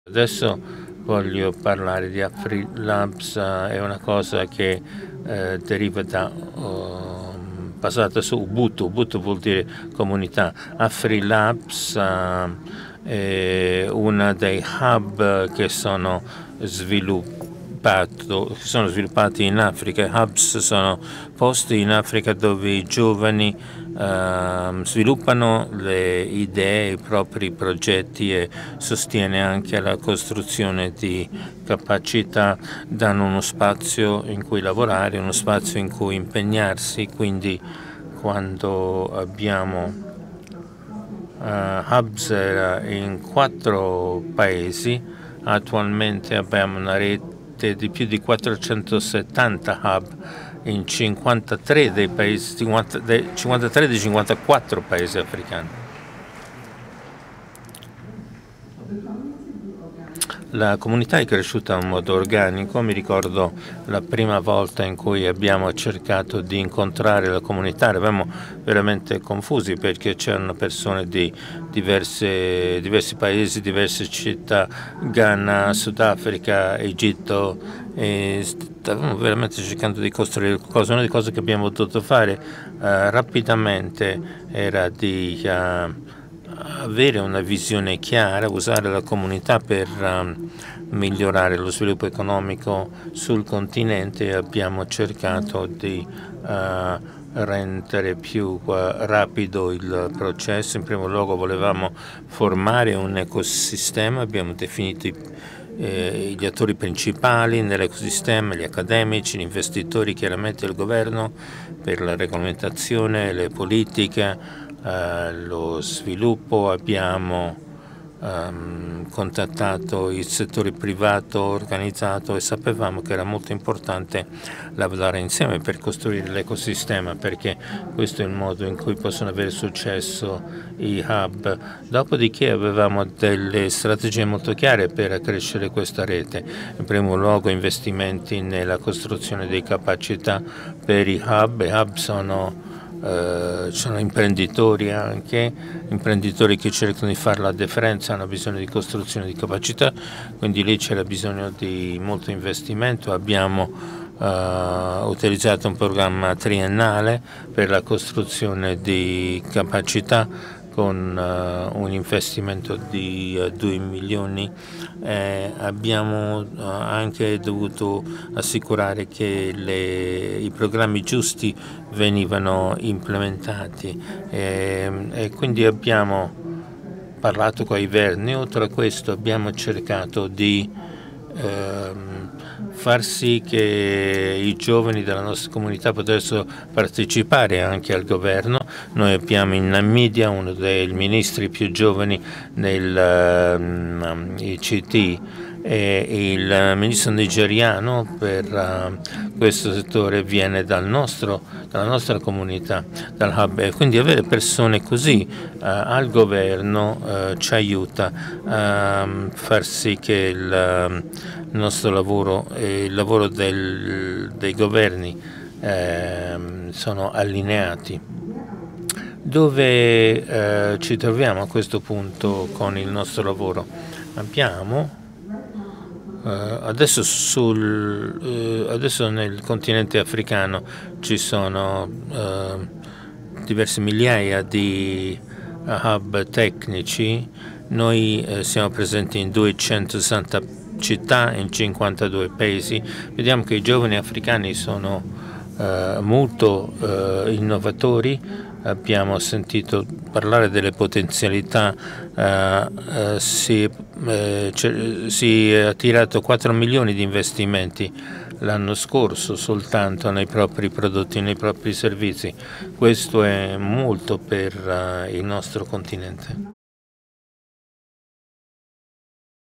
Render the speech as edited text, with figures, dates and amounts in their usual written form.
Adesso voglio parlare di AfriLabs, è una cosa che deriva da basata su Ubuntu. Ubuntu vuol dire comunità. AfriLabs è uno dei hub che sono sviluppati in Africa. Hubs sono posti in Africa dove i giovani sviluppano le idee, i propri progetti e sostiene anche la costruzione di capacità, danno uno spazio in cui lavorare, uno spazio in cui impegnarsi. Quindi quando abbiamo hubs in 4 paesi, attualmente abbiamo una rete di più di 470 hub in 53 dei 54 paesi africani. La comunità è cresciuta in modo organico. Mi ricordo la prima volta in cui abbiamo cercato di incontrare la comunità, eravamo veramente confusi perché c'erano persone di diversi paesi, diverse città, Ghana, Sudafrica, Egitto, e stavamo veramente cercando di costruire qualcosa. Una delle cose che abbiamo dovuto fare rapidamente era di avere una visione chiara, usare la comunità per migliorare lo sviluppo economico sul continente e abbiamo cercato di rendere più rapido il processo. In primo luogo volevamo formare un ecosistema, abbiamo definito gli attori principali nell'ecosistema, gli accademici, gli investitori, chiaramente il governo per la regolamentazione, le politiche, lo sviluppo. Abbiamo contattato il settore privato organizzato e sapevamo che era molto importante lavorare insieme per costruire l'ecosistema, perché questo è il modo in cui possono avere successo i hub. Dopodiché avevamo delle strategie molto chiare per accrescere questa rete. In primo luogo investimenti nella costruzione di capacità per i hub. I hub sono imprenditori, anche imprenditori che cercano di fare la differenza, hanno bisogno di costruzione di capacità, quindi lì c'era bisogno di molto investimento. Abbiamo utilizzato un programma triennale per la costruzione di capacità con un investimento di 2 milioni. Abbiamo anche dovuto assicurare che i programmi giusti venivano implementati e quindi abbiamo parlato con i governi. Oltre a questo abbiamo cercato di far sì che i giovani della nostra comunità potessero partecipare anche al governo. Noi abbiamo in Namibia uno dei ministri più giovani nel ICT e il ministro nigeriano per questo settore viene dalla nostra comunità, dal hub, e quindi avere persone così al governo ci aiuta a far sì che il nostro lavoro e il lavoro dei governi sono allineati. Dove ci troviamo a questo punto con il nostro lavoro? Abbiamo adesso nel continente africano ci sono diverse migliaia di hub tecnici. Noi siamo presenti in 260 città in 52 paesi. Vediamo che i giovani africani sono molto innovatori. Abbiamo sentito parlare delle potenzialità, si è attirato 4 milioni di investimenti l'anno scorso soltanto nei propri prodotti, nei propri servizi. Questo è molto per il nostro continente.